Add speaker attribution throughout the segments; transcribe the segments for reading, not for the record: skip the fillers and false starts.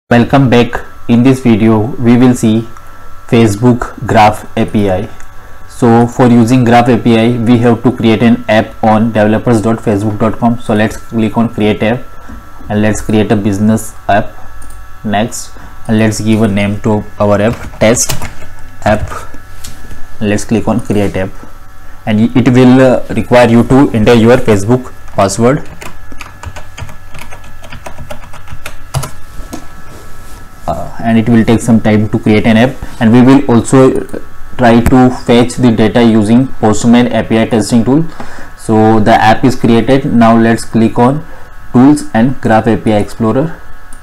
Speaker 1: Welcome back. In this video we will see Facebook Graph API. So for using Graph API we have to create an app on developers.facebook.com. So let's click on create app and let's create a business app. Next, and let's give a name to our app, test app. Let's click on create app and it will require you to enter your Facebook password. And it will take some time to create an app, and we will also try to fetch the data using Postman API testing tool. So the app is created. Now let's click on tools and Graph API Explorer.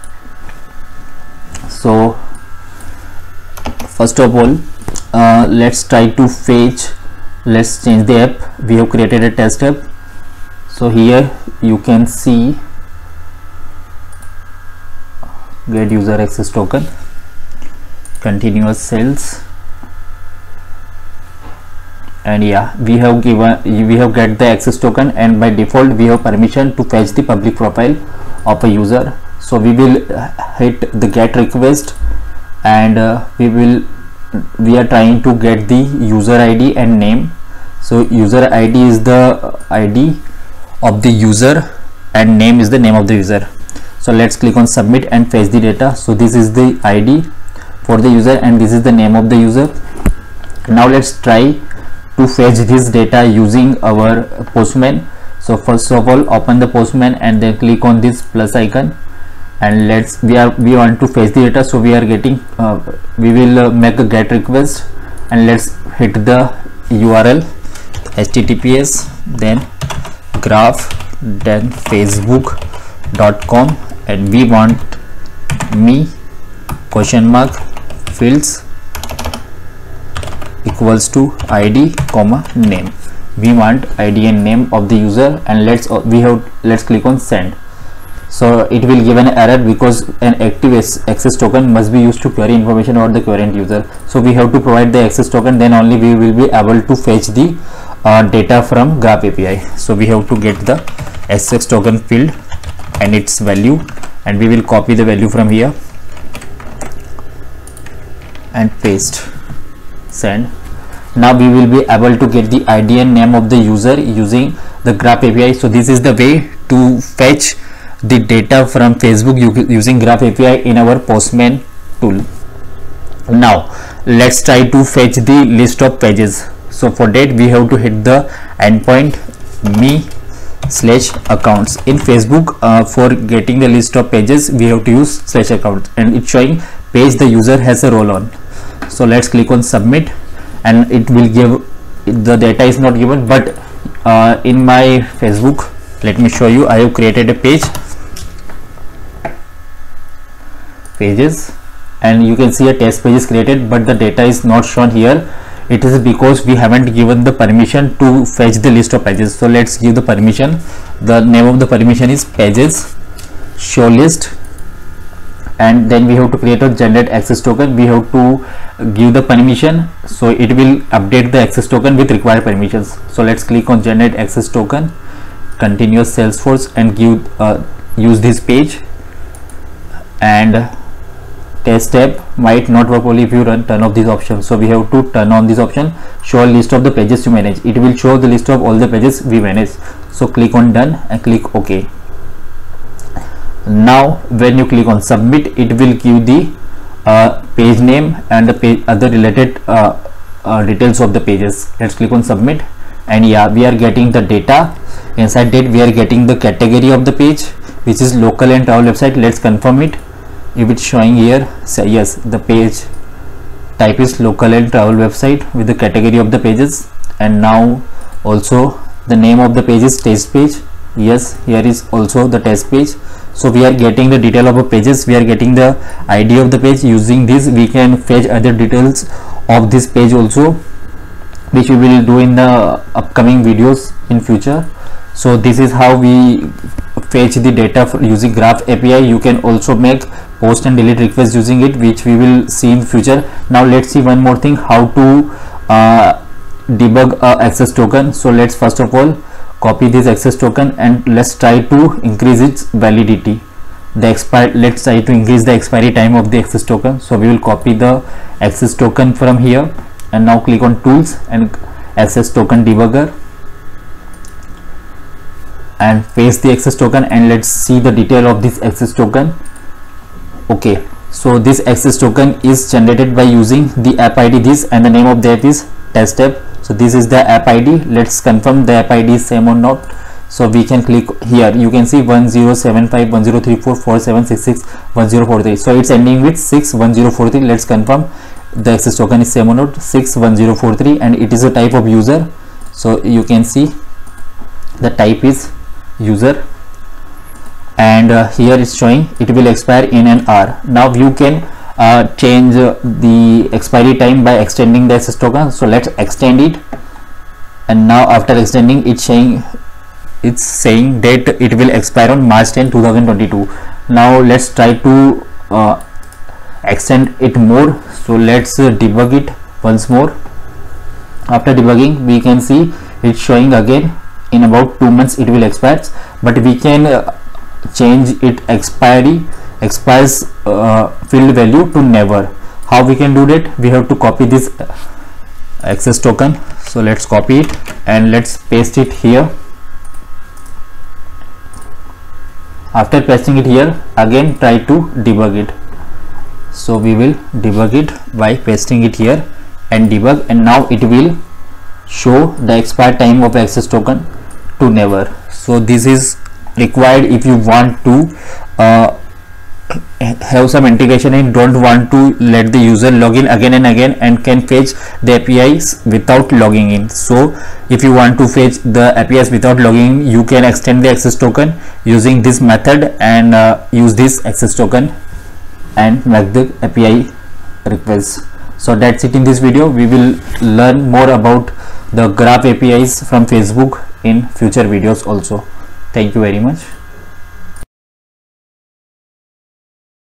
Speaker 1: So first of all let's try to fetch. Let's change the app. We have created a test app. So here you can see get user access token, continuous sales, and yeah, we have get the access token, and by default we have permission to fetch the public profile of a user. So we will hit the get request, and we are trying to get the user ID and name. So user ID is the ID of the user and name is the name of the user. So let's click on submit and fetch the data. So this is the ID for the user and this is the name of the user. Now let's try to fetch this data using our Postman. So first of all open the Postman and then click on this plus icon, and we want to fetch the data. So we are getting we will make a get request, and let's hit the URL https then graph then facebook.com, and we want me question mark fields equals to ID comma name. We want ID and name of the user, and let's click on send. So it will give an error because an active access token must be used to query information about the current user. So we have to provide the access token, then only we will be able to fetch the data from Graph API. So we have to get the access token field and its value, and we will copy the value from here and paste, send. Now we will be able to get the ID and name of the user using the Graph API. So this is the way to fetch the data from Facebook using Graph API in our Postman tool. Now let's try to fetch the list of pages. So for that we have to hit the endpoint me/accounts. In Facebook for getting the list of pages we have to use /accounts, and it's showing page the user has a role on. So let's click on submit, and it will give the data is not given, but in my Facebook, let me show you, I have created a pages, and you can see a test page is created, but the data is not shown here. It is because we haven't given the permission to fetch the list of pages. So let's give the permission. The name of the permission is pages show list, and then we have to create a generate access token. We have to give the permission, so it will update the access token with required permissions. So let's click on generate access token, continuous Salesforce, and give use this page, and test app might not work only if you turn off this option. So we have to turn on this option, show a list of the pages to manage. It will show the list of all the pages we manage. So click on done and click OK. Now when you click on submit, it will give the page name and the page other related details of the pages. Let's click on submit, and yeah, we are getting the data. Inside that we are getting the category of the page, which is local and travel website. Let's confirm it. If it's showing here, say yes, the page type is local and travel website with the category of the pages, and now also the name of the page is test page. Yes, here is also the test page. So we are getting the detail of the pages, we are getting the ID of the page. Using this we can fetch other details of this page also, which we will do in the upcoming videos in future. So this is how we fetch the data using Graph API. You can also make post and delete requests using it, which we will see in future. Now let's see one more thing, how to debug access token. So let's first of all copy this access token and let's try to increase its validity. the expired, let's try to increase the expiry time of the access token. So we will copy the access token from here, and now click on tools and access token debugger and paste the access token, and let's see the detail of this access token. Okay, so this access token is generated by using the app ID this, and the name of the app is test app. So this is the app ID. Let's confirm the app ID is same or not. So we can click here, you can see 1075103447661043. so it's ending with 61043. Let's confirm the access token is same or not, 61043, and it is a type of user. So you can see the type is user, and here it's showing it will expire in an hour. Now you can change the expiry time by extending the access token. So let's extend it, and now after extending it's saying that it will expire on March 10, 2022. Now let's try to extend it more. So let's debug it once more. After debugging, we can see it's showing again in about 2 months it will expire, but we can change it expires field value to never. How we can do that? We have to copy this access token. So let's copy it and let's paste it here. After pasting it here, again try to debug it. So we will debug it by pasting it here and debug, and now it will show the expired time of access token to never. So this is required if you want to have some integration and don't want to let the user log in again and again and can fetch the APIs without logging in. So if you want to fetch the APIs without logging in, you can extend the access token using this method and use this access token and make the API request. So that's it in this video. We will learn more about the graph APIs from Facebook in future videos also. Thank you very much.